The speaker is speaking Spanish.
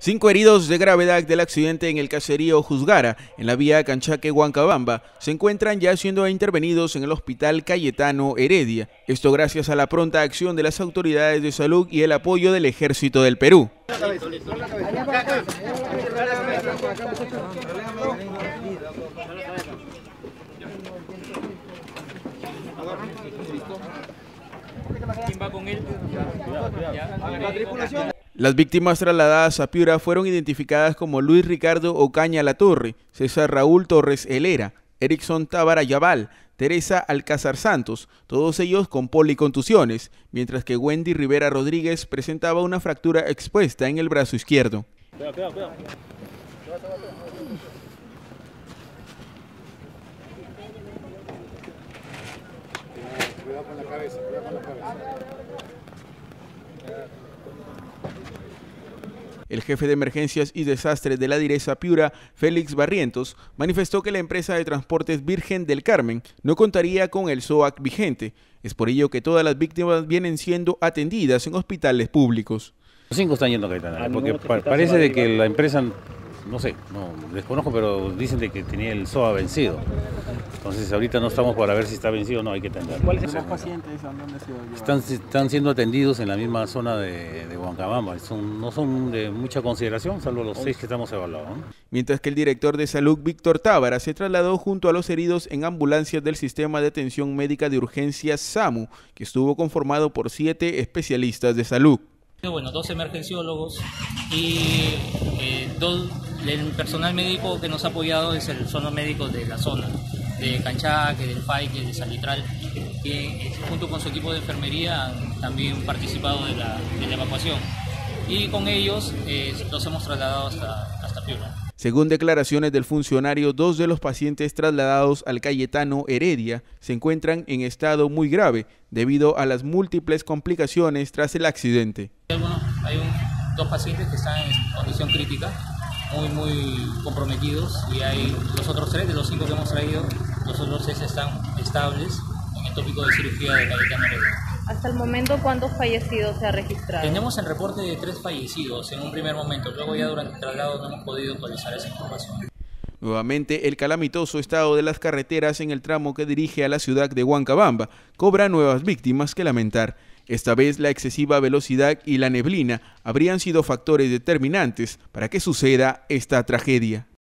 5 heridos de gravedad del accidente en el caserío Juzgara, en la vía Canchaque-Huancabamba, se encuentran ya siendo intervenidos en el hospital Cayetano Heredia. Esto gracias a la pronta acción de las autoridades de salud y el apoyo del Ejército del Perú. ¿Quién va con él? Las víctimas trasladadas a Piura fueron identificadas como Luis Ricardo Ocaña Latorre, César Raúl Torres Helera, Erickson Tábara Yabal, Teresa Alcázar Santos, todos ellos con policontusiones, mientras que Wendy Rivera Rodríguez presentaba una fractura expuesta en el brazo izquierdo. Cuidado. Cuidado con la cabeza. El jefe de emergencias y desastres de la Direza Piura, Félix Barrientos, manifestó que la empresa de transportes Virgen del Carmen no contaría con el SOAC vigente. Es por ello que todas las víctimas vienen siendo atendidas en hospitales públicos. Los 5 están yendo a Cayetano, porque parece de que la empresa, no sé, desconozco, pero dicen de que tenía el SOA vencido. Entonces ahorita no estamos para ver si está vencido o no, hay que atenderlo. ¿Cuáles son los pacientes? ¿Dónde se llevan? Están siendo atendidos en la misma zona de Huancabamba. No son de mucha consideración, salvo los 6 que estamos evaluando, ¿no? Mientras que el director de salud, Víctor Tábara, se trasladó junto a los heridos en ambulancias del Sistema de Atención Médica de Urgencias SAMU, que estuvo conformado por 7 especialistas de salud. Bueno, 2 emergenciólogos y el personal médico que nos ha apoyado es el zona médico de la zona, de Canchaque, del Paique, de Salitral, que junto con su equipo de enfermería han también participado de la evacuación. Y con ellos los hemos trasladado hasta Piura. Según declaraciones del funcionario, 2 de los pacientes trasladados al Cayetano Heredia se encuentran en estado muy grave debido a las múltiples complicaciones tras el accidente. Hay 2 pacientes que están en condición crítica, muy comprometidos, y hay los otros 3 de los 5 que hemos traído, los otros 6 están estables en el tópico de cirugía de Cayetano Heredia. Hasta el momento, ¿cuántos fallecidos se ha registrado? Tenemos el reporte de 3 fallecidos en un primer momento, luego ya durante el traslado no hemos podido actualizar esa información. Nuevamente, el calamitoso estado de las carreteras en el tramo que dirige a la ciudad de Huancabamba cobra nuevas víctimas que lamentar. Esta vez la excesiva velocidad y la neblina habrían sido factores determinantes para que suceda esta tragedia.